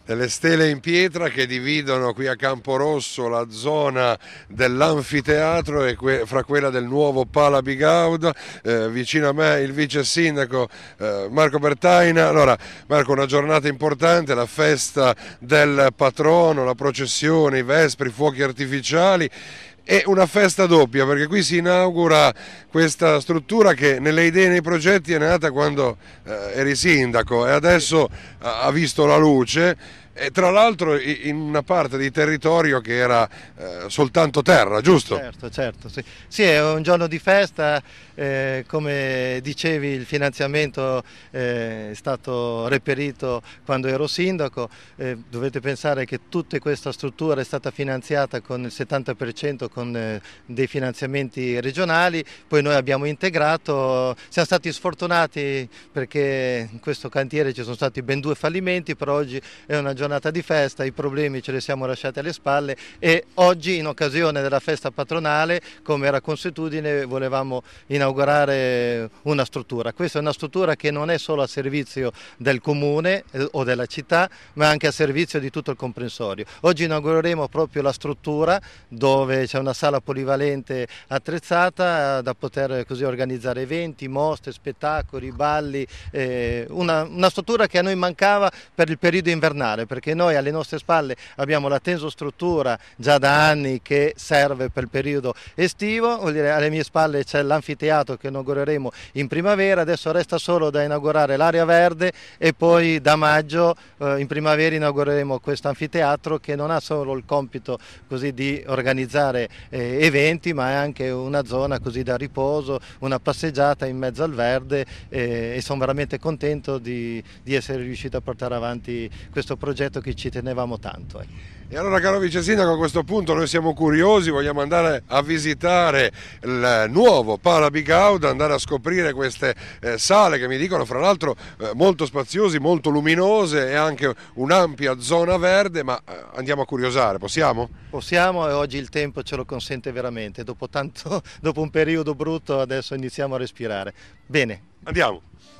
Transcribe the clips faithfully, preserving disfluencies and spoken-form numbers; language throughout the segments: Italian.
Delle stele in pietra che dividono qui a Camporosso la zona dell'anfiteatro e que fra quella del nuovo Pala Bigauda. Eh, vicino a me il vice sindaco eh, Marco Bertaina. Allora Marco, una giornata importante, la festa del patrono, la processione, i vespri, i fuochi artificiali. È una festa doppia perché qui si inaugura questa struttura che nelle idee e nei progetti è nata quando eh, eri sindaco e adesso ha visto la luce, e tra l'altro in una parte di territorio che era eh, soltanto terra, giusto? Certo, certo, sì. Sì, è un giorno di festa, eh, come dicevi il finanziamento eh, è stato reperito quando ero sindaco, eh, dovete pensare che tutta questa struttura è stata finanziata con il settanta per cento con eh, dei finanziamenti regionali, poi noi abbiamo integrato, siamo stati sfortunati perché in questo cantiere ci sono stati ben due fallimenti, però oggi è una giornata di festa, i problemi ce li siamo lasciati alle spalle e oggi in occasione della festa patronale, come era consuetudine, volevamo inaugurare una struttura. Questa è una struttura che non è solo a servizio del comune eh, o della città, ma anche a servizio di tutto il comprensorio. Oggi inaugureremo proprio la struttura dove c'è una sala polivalente attrezzata da poter così organizzare eventi, mostre, spettacoli, balli, eh, una, una struttura che a noi mancava per il periodo invernale, perché noi alle nostre spalle abbiamo la tensostruttura già da anni che serve per il periodo estivo, vuol dire, alle mie spalle c'è l'anfiteatro che inaugureremo in primavera, adesso resta solo da inaugurare l'area verde e poi da maggio eh, in primavera inaugureremo questo anfiteatro che non ha solo il compito così di organizzare eh, eventi, ma è anche una zona così da riposo, una passeggiata in mezzo al verde eh, e sono veramente contento di, di essere riuscito a portare avanti questo progetto che ci tenevamo tanto. Eh. E allora, caro vice sindaco, a questo punto noi siamo curiosi, vogliamo andare a visitare il nuovo Pala Bigauda, andare a scoprire queste eh, sale che mi dicono fra l'altro eh, molto spaziosi, molto luminose e anche un'ampia zona verde, ma eh, andiamo a curiosare, possiamo? Possiamo e oggi il tempo ce lo consente veramente, dopo, tanto, dopo un periodo brutto adesso iniziamo a respirare. Bene. Andiamo.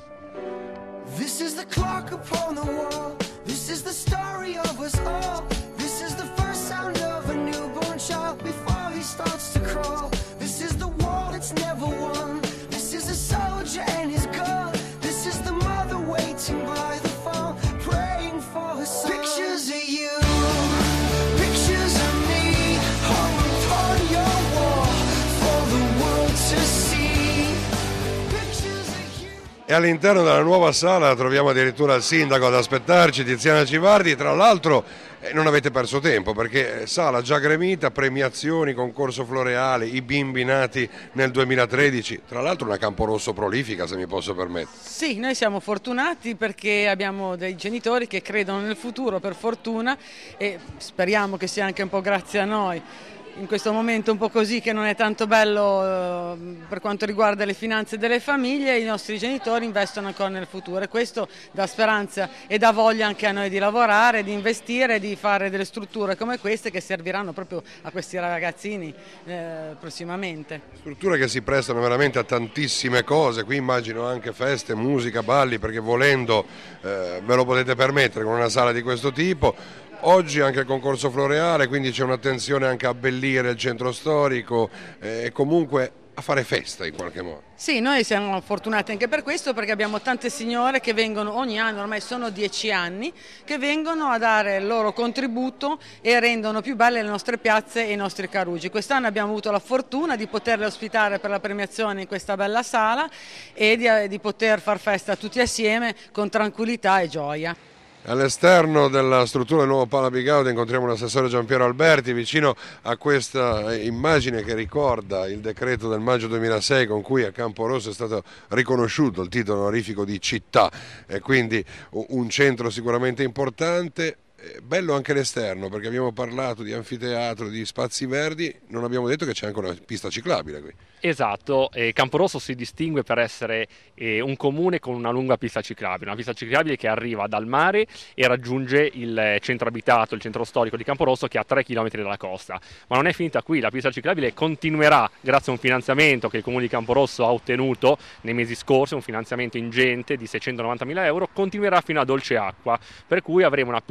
This is the clock upon the wall, this is the story of us all. This is the first sound of a newborn child before he starts to crawl. This is the war that's never won. This is a soldier and his gun. This is the mother waiting by the phone, praying for her son. Pictures of you, pictures of me, hung upon your wall for the world to see. Pictures of you. E all'interno della nuova sala troviamo addirittura il sindaco ad aspettarci, Tiziana Civardi. Tra l'altro eh, non avete perso tempo perché sala già gremita, premiazioni, concorso floreale, i bimbi nati nel duemilatredici, tra l'altro una Camporosso prolifica, se mi posso permettere. Sì, noi siamo fortunati perché abbiamo dei genitori che credono nel futuro, per fortuna, e speriamo che sia anche un po' grazie a noi. In questo momento un po' così che non è tanto bello eh, per quanto riguarda le finanze delle famiglie, i nostri genitori investono ancora nel futuro e questo dà speranza e dà voglia anche a noi di lavorare, di investire, di fare delle strutture come queste che serviranno proprio a questi ragazzini eh, prossimamente. Strutture che si prestano veramente a tantissime cose, qui immagino anche feste, musica, balli, perché volendo eh, ve lo potete permettere con una sala di questo tipo. Oggi anche il concorso floreale, quindi c'è un'attenzione anche a abbellire il centro storico e eh, comunque a fare festa in qualche modo. Sì, noi siamo fortunati anche per questo perché abbiamo tante signore che vengono ogni anno, ormai sono dieci anni, che vengono a dare il loro contributo e rendono più belle le nostre piazze e i nostri carugi. Quest'anno abbiamo avuto la fortuna di poterle ospitare per la premiazione in questa bella sala e di, di poter far festa tutti assieme con tranquillità e gioia. All'esterno della struttura del nuovo Pala Bigauda incontriamo l'assessore Giampiero Alberti vicino a questa immagine che ricorda il decreto del maggio duemilasei con cui a Camporosso è stato riconosciuto il titolo onorifico di città e quindi un centro sicuramente importante. Bello anche l'esterno perché abbiamo parlato di anfiteatro, di spazi verdi, non abbiamo detto che c'è anche una pista ciclabile qui. Esatto, eh, Camporosso si distingue per essere eh, un comune con una lunga pista ciclabile, una pista ciclabile che arriva dal mare e raggiunge il centro abitato, il centro storico di Camporosso che è a tre chilometri dalla costa. Ma non è finita qui, la pista ciclabile continuerà grazie a un finanziamento che il comune di Camporosso ha ottenuto nei mesi scorsi, un finanziamento ingente di seicentonovantamila euro, continuerà fino a Dolceacqua, per cui avremo una pista ciclabile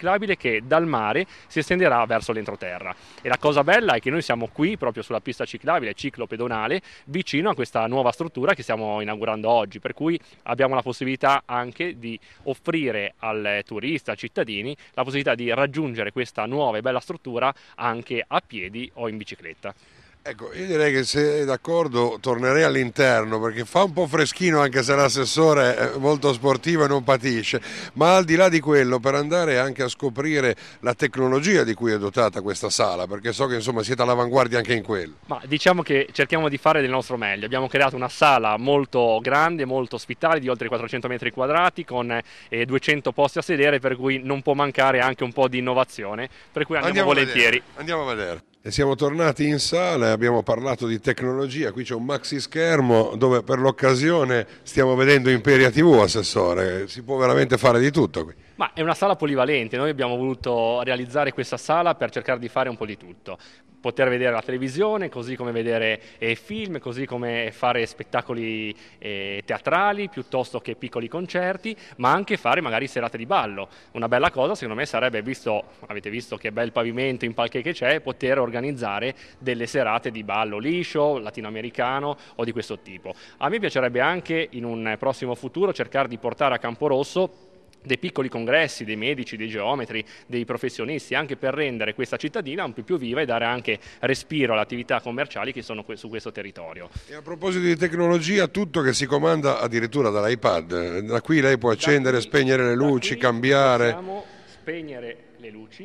ciclabile che dal mare si estenderà verso l'entroterra. E la cosa bella è che noi siamo qui proprio sulla pista ciclabile ciclopedonale vicino a questa nuova struttura che stiamo inaugurando oggi, per cui abbiamo la possibilità anche di offrire al turista, ai cittadini, la possibilità di raggiungere questa nuova e bella struttura anche a piedi o in bicicletta. Ecco, io direi che se è d'accordo tornerei all'interno perché fa un po' freschino anche se l'assessore è molto sportivo e non patisce, ma al di là di quello per andare anche a scoprire la tecnologia di cui è dotata questa sala, perché so che insomma siete all'avanguardia anche in quello. Ma diciamo che cerchiamo di fare del nostro meglio, abbiamo creato una sala molto grande, molto ospitale di oltre quattrocento metri quadrati con eh, duecento posti a sedere, per cui non può mancare anche un po' di innovazione, per cui andiamo, andiamo volentieri. A andiamo a vedere. E siamo tornati in sala e abbiamo parlato di tecnologia, qui c'è un maxi schermo dove per l'occasione stiamo vedendo Imperia tivù, assessore, si può veramente fare di tutto qui. Ma è una sala polivalente, noi abbiamo voluto realizzare questa sala per cercare di fare un po' di tutto, poter vedere la televisione, così come vedere eh, film, così come fare spettacoli eh, teatrali piuttosto che piccoli concerti, ma anche fare magari serate di ballo. Una bella cosa secondo me sarebbe, visto, avete visto che bel pavimento in palche che c'è, poter organizzare delle serate di ballo liscio, latinoamericano o di questo tipo. A me piacerebbe anche in un prossimo futuro cercare di portare a Camporosso dei piccoli congressi, dei medici, dei geometri, dei professionisti, anche per rendere questa cittadina un po' più viva e dare anche respiro alle attività commerciali che sono su questo territorio. E a proposito di tecnologia, tutto che si comanda addirittura dall'iPad, da qui lei può accendere, qui, spegnere le luci, cambiare. Possiamo spegnere le luci,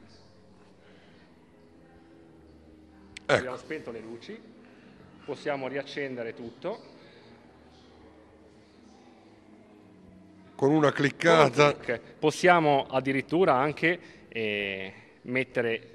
ecco. Abbiamo spento le luci, possiamo riaccendere tutto. Con una cliccata clic. Possiamo addirittura anche eh, mettere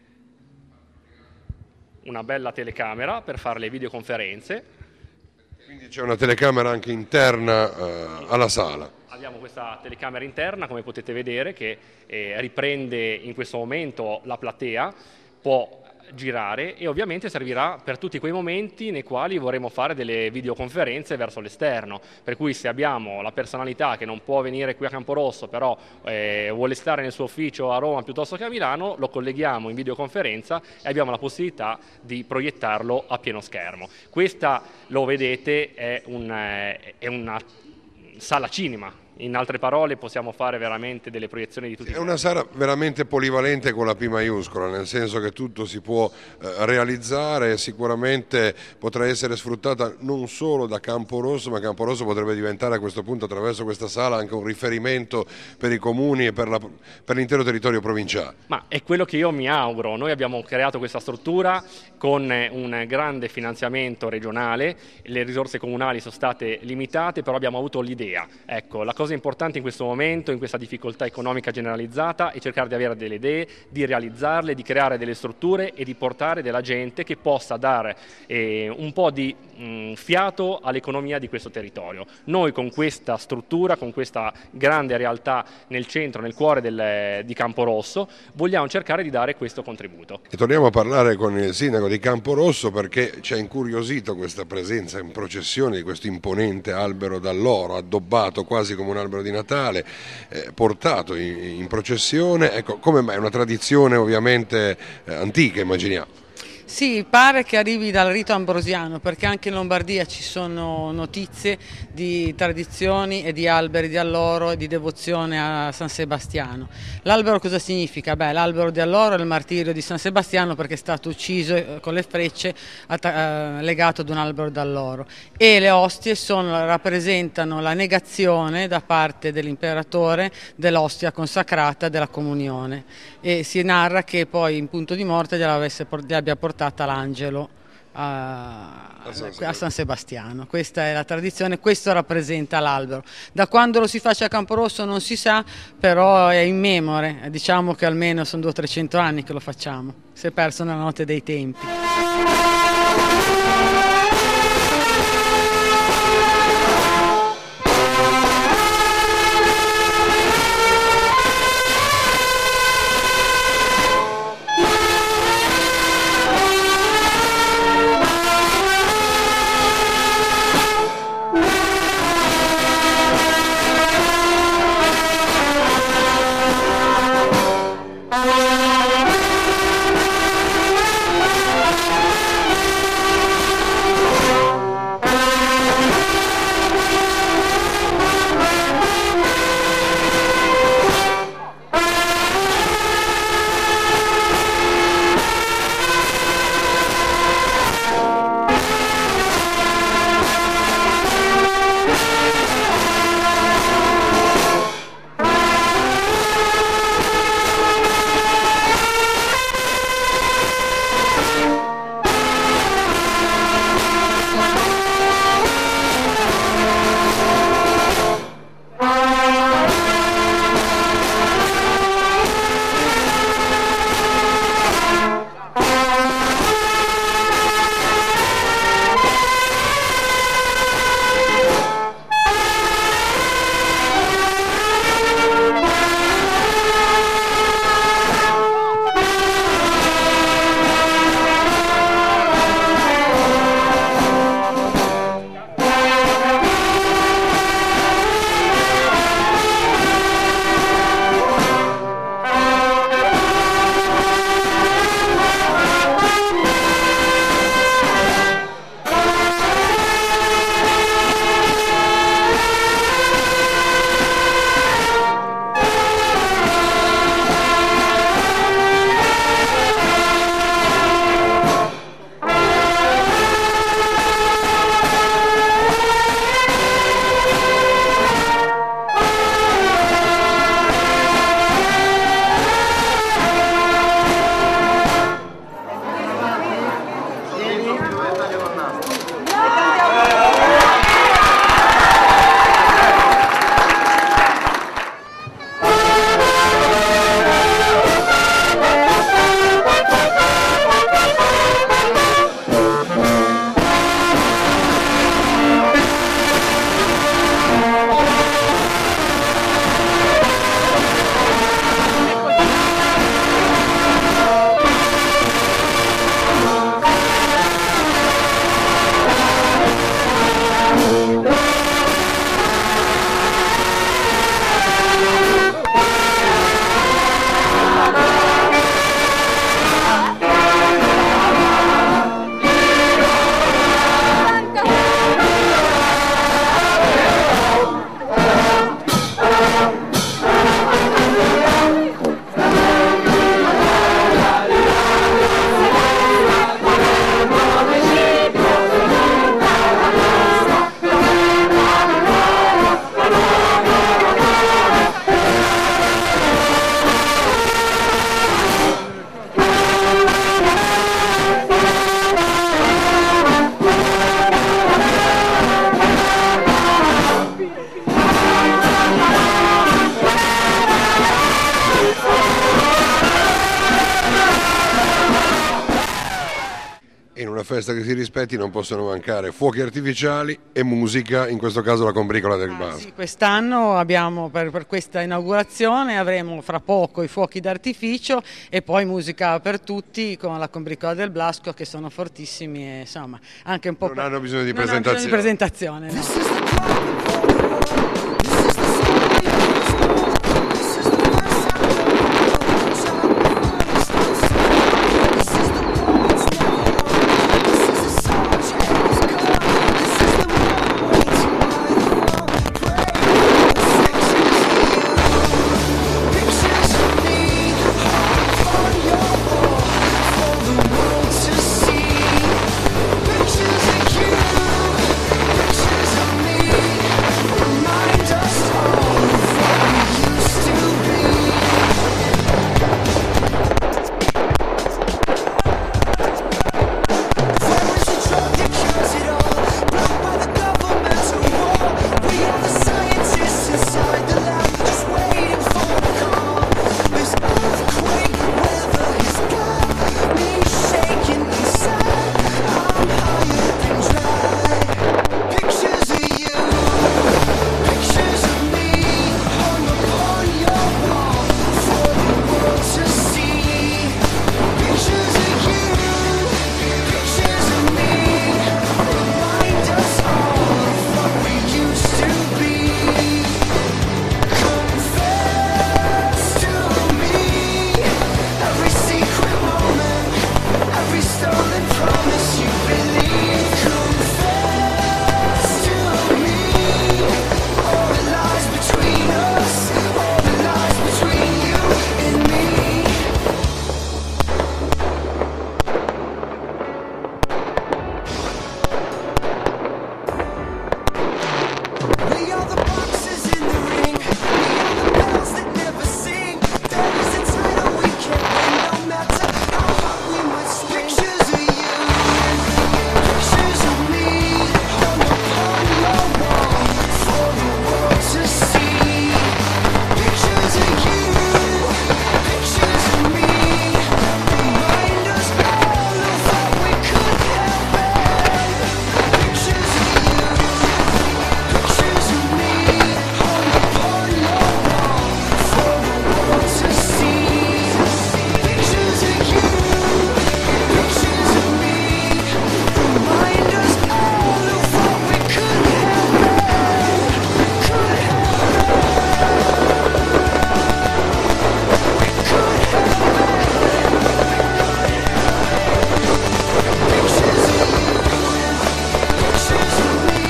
una bella telecamera per fare le videoconferenze. Quindi c'è una telecamera anche interna eh, alla sala. Abbiamo questa telecamera interna, come potete vedere, che eh, riprende in questo momento la platea, può girare e ovviamente servirà per tutti quei momenti nei quali vorremmo fare delle videoconferenze verso l'esterno, per cui se abbiamo la personalità che non può venire qui a Camporosso però eh, vuole stare nel suo ufficio a Roma piuttosto che a Milano, lo colleghiamo in videoconferenza e abbiamo la possibilità di proiettarlo a pieno schermo. Questa, lo vedete, è, un, eh, è una sala cinema. In altre parole possiamo fare veramente delle proiezioni di tutti i È una sala veramente polivalente con la P maiuscola, nel senso che tutto si può eh, realizzare e sicuramente potrà essere sfruttata non solo da Camporosso, ma Camporosso potrebbe diventare a questo punto attraverso questa sala anche un riferimento per i comuni e per, la, per l'intero territorio provinciale. Ma è quello che io mi auguro. Noi abbiamo creato questa struttura con un grande finanziamento regionale, le risorse comunali sono state limitate, però abbiamo avuto l'idea. Ecco, la cosa importante in questo momento, in questa difficoltà economica generalizzata, è cercare di avere delle idee, di realizzarle, di creare delle strutture e di portare della gente che possa dare eh, un po' di mh, fiato all'economia di questo territorio. Noi con questa struttura, con questa grande realtà nel centro, nel cuore del, di Camporosso, vogliamo cercare di dare questo contributo. E torniamo a parlare con il sindaco di Camporosso perché ci ha incuriosito questa presenza in processione di questo imponente albero d'alloro, addobbato quasi come un albero di Natale, eh, portato in, in processione. Ecco, come mai? È una tradizione ovviamente eh, antica, immaginiamo. Sì, pare che arrivi dal rito ambrosiano, perché anche in Lombardia ci sono notizie di tradizioni e di alberi di alloro e di devozione a San Sebastiano. L'albero cosa significa? Beh, l'albero di alloro è il martirio di San Sebastiano perché è stato ucciso con le frecce legato ad un albero d'alloro, e le ostie sono, rappresentano la negazione da parte dell'imperatore dell'ostia consacrata della comunione, e si narra che poi in punto di morte gli abbia portato l'angelo a, a San Sebastiano. Questa è la tradizione, questo rappresenta l'albero. Da quando lo si face a Camporosso non si sa, però è immemore, diciamo che almeno sono duecento trecento anni che lo facciamo, si è perso nella notte dei tempi. in una festa che si rispetti non possono mancare fuochi artificiali e musica, in questo caso la combricola del Ah, Basso. sì, quest'anno abbiamo per, per questa inaugurazione avremo fra poco i fuochi d'artificio e poi musica per tutti con la combricola del Blasco, che sono fortissimi e insomma anche un po' Non per- hanno bisogno di non hanno bisogno di presentazione. presentazione, no. This is the clock upon the wall. This is the story of us all. This is the first sound of a newborn child before he starts to crawl. This is the poet's never won. This is the soldier and his gun. This is the man waiting by the phone, praying for six pictures of me on your wall for the world to see. Pictures of you, pictures of me, remind us all of what we used to be. Where is the drug that cures it all? Blocked by the governmental wall. We are the scientists inside the lab, just waiting for the call. This earthquake weather has got me shaking inside. I'm higher than dry. Pictures of you, pictures of me, hung upon your wall for the world to see. Pictures of you, pictures of me, remind us all of what we used to be. Confess to me every secret moment, every stolen promise you believe. Confess to me all the lies between us, all the lies between you and me. We are the boxes in the ring. We are the bells that never sing. There is a title we can't win, no matter how hard we might swing. Pictures of you, pictures of me, hung upon your wall for the world to see. Pictures of you, pictures of me, remind us all of what we could have been. Pictures of you. Pictures of me hung upon your wall for the world to see. Pictures of you, pictures of me, remind us all of what we could have been, could have been, we could have been. Pictures of you, pictures of me.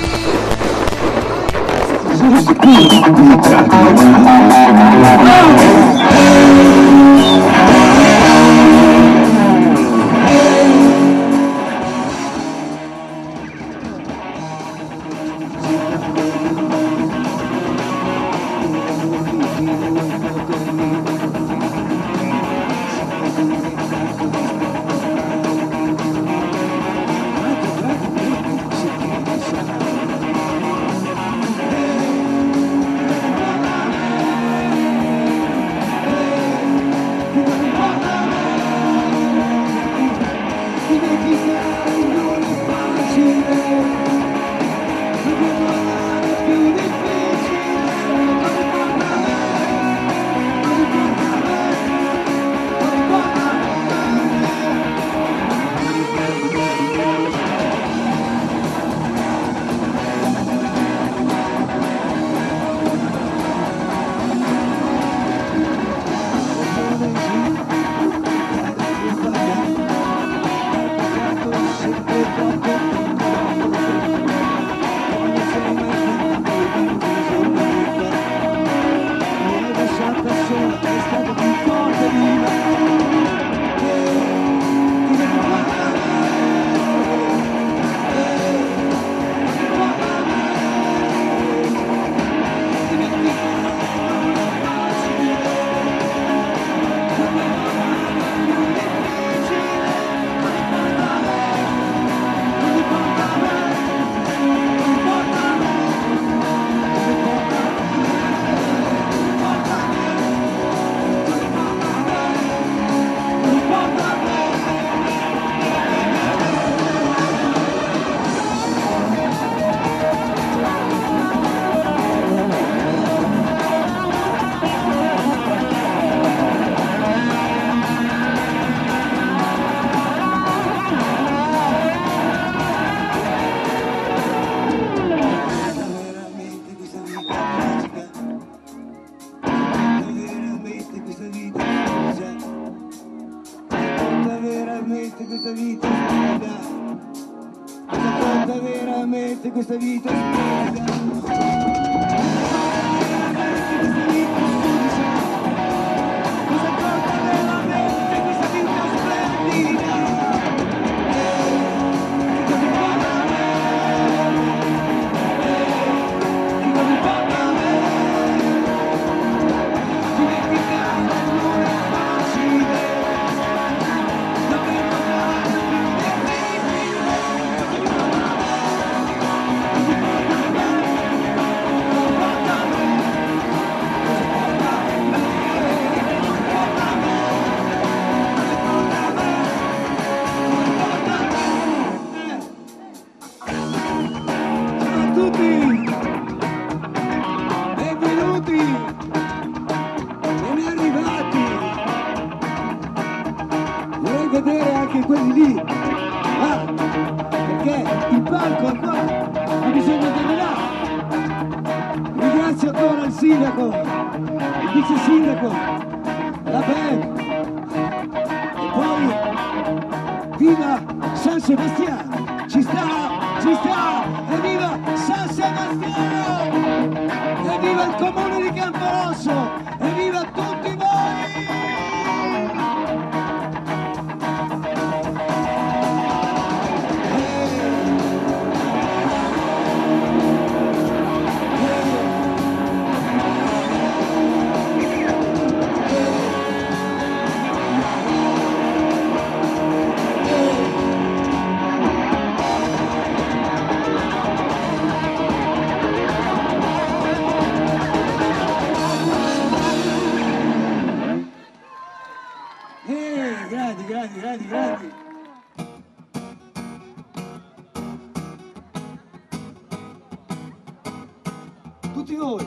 veramente questa vita splendida? Cosa conta veramente questa vita splendida? Cosa conta veramente questa vita splendida? Che cosa importa a me? Che cosa importa a me? Dimenticare non è facile. Dovremmo trovare più Ciao a tutti, benvenuti, ben arrivati. Vorrei vedere anche quelli lì, ah, perché il palco ancora ha bisogno delle là. Ringrazio ancora il sindaco, il vice sindaco, la band e poi viva San Sebastiano, ci sta, ci sta, evviva San Sebastiano, evviva il comune di Camporosso, evviva tutti voi! Eh, grandi, grandi, grandi, grandi. Tutti voi.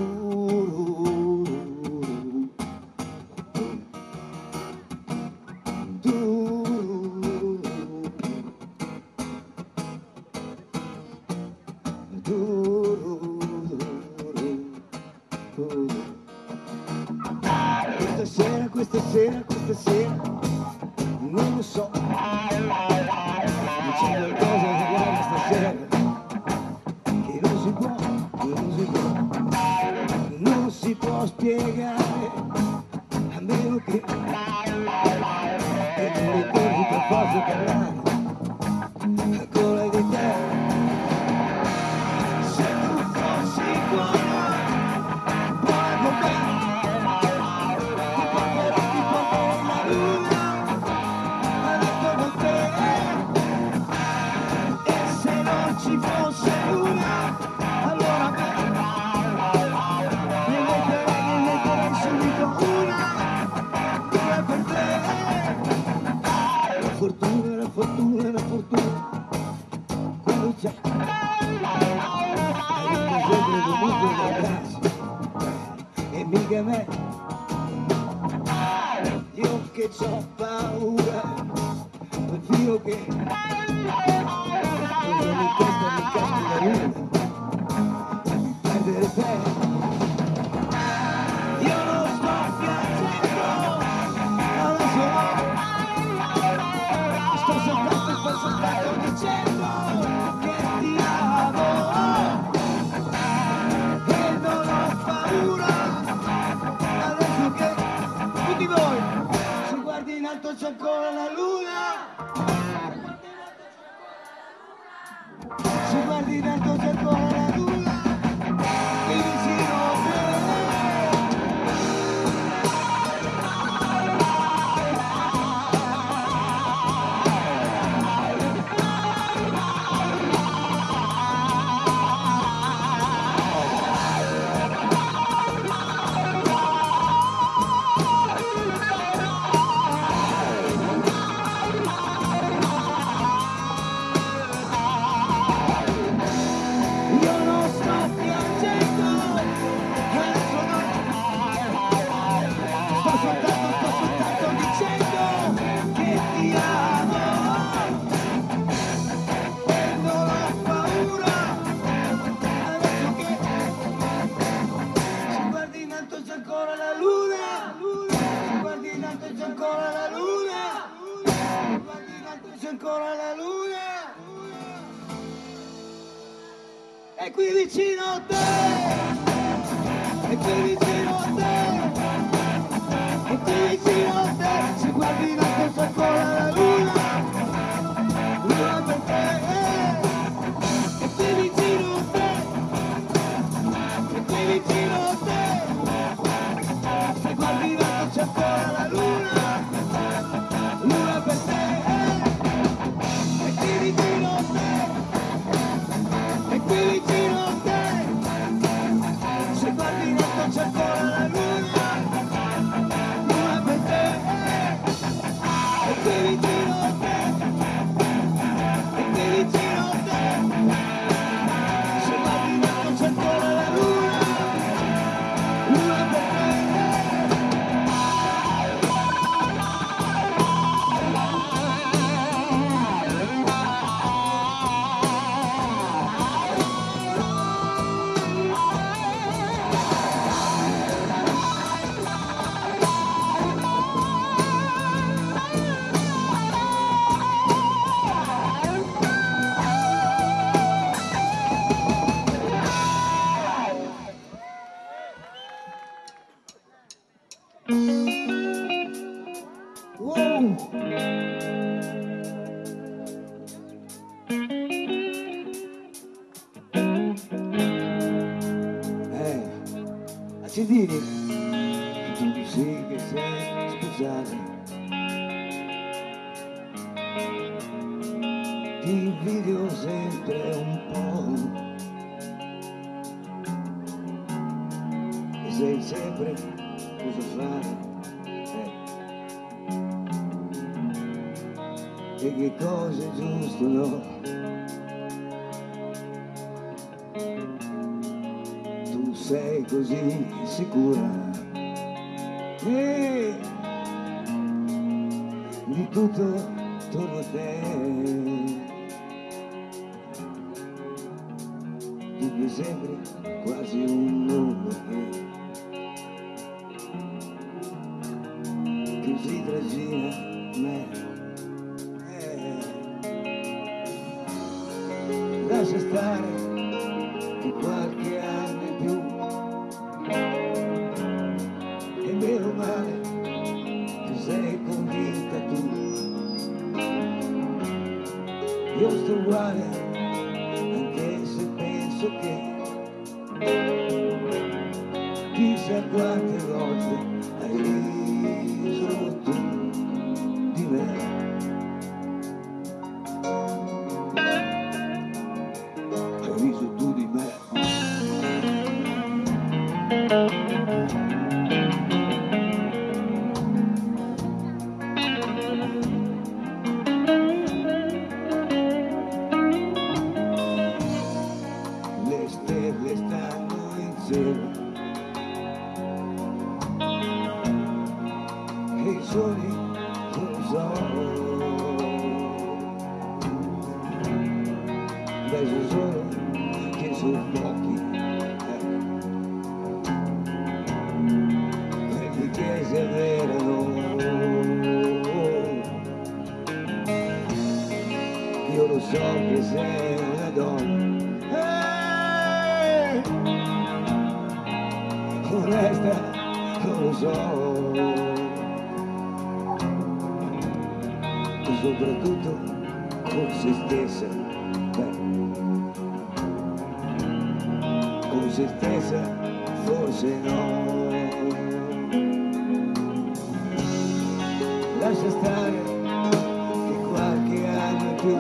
Questa sera, questa sera, questa sera, non lo so, c'è qualcosa da guardare stasera, che non si può, che non si può, non si può spiegare, a meno che, che tu mi devi per forza parlare, ancora di te, se tu fossi buona, buona con me. Ci fosse una, allora me ne metterei, ne metterei subito una, due per te. La fortuna, la fortuna, la fortuna, quando c'è, hai vinto sempre comunque da casa, e mica me, io che c'ho paura, perfino che in testa mi casco la luna, perdere te. Io non sto piangendo, adesso sto soltanto, sto soltanto dicendo che ti amo e non ho paura. Adesso che tutti voi, se guardi in alto c'è ancora la luna. Se guardi in alto c'è ancora la luna, e vicino a te. Guardi in alto c'è ancora la luna, guardi in c'è ancora la luna, è qui vicino a te, è qui vicino a te, è qui vicino a te, se guardi in alto c'è ancora la luna, luna per te, è qui vicino a te, è qui vicino a te, se guardi in alto c'è ancora la luna, luna per te, è qui vicino a te, è qui vicino a te, se guardi in alto c'è ancora la luna, luna per te, è qui vicino a te, è qui vicino a te, se guardi in alto c'è ancora la luna, luna per te. Wow. Eh, accendini, tu sì che sei speciale, ti invidio sempre un po', e sai sempre cosa fare, eh. E che cosa è giusto, no? Tu sei così sicura e di tutto attorno a te, tu mi sembri quasi un nome che si trascina me. Lascia stare che qualche anno in più, e meno male che sei convinta tu. Io sto uguale, anche se penso che chissà quante volte hai riso tu di me. Tu di me. Le stelle stanno in cielo e i soli non so, adesso solo che sono pochi, quelli che esagerano. Io lo so che sei una donna, eh, onesta, non lo so, e soprattutto con se stessa. Con se stessa forse no. Lascia stare che qualche anno in più,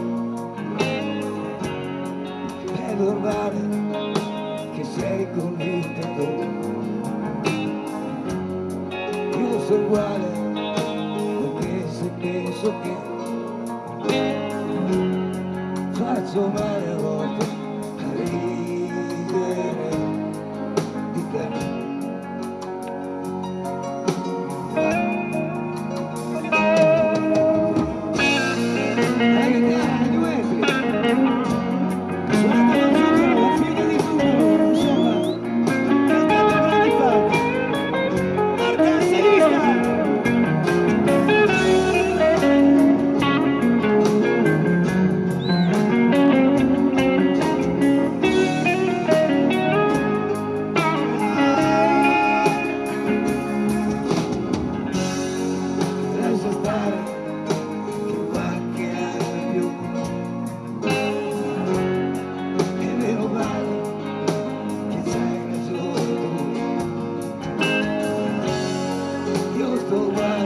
è normale che sei convinta tu. Io sono uguale, anche se penso che faccio male a volte a ridere di te. La chitarra, due metri, suonata da zucchero, figlio di zucchero, insomma, cantata da di fatto. Marca a sinistra. crystal ball.